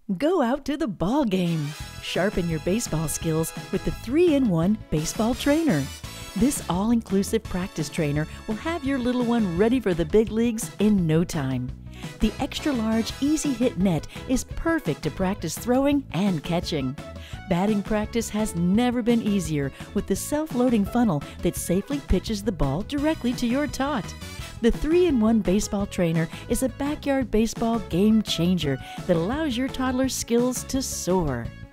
Go out to the ball game. Sharpen your baseball skills with the 3-in-1 Baseball Trainer. This all-inclusive practice trainer will have your little one ready for the big leagues in no time. The extra-large, easy-hit net is perfect to practice throwing and catching. Batting practice has never been easier with the self-loading funnel that safely pitches the ball directly to your tot. The 3-in-1 Baseball Trainer is a backyard baseball game changer that allows your toddler's skills to soar.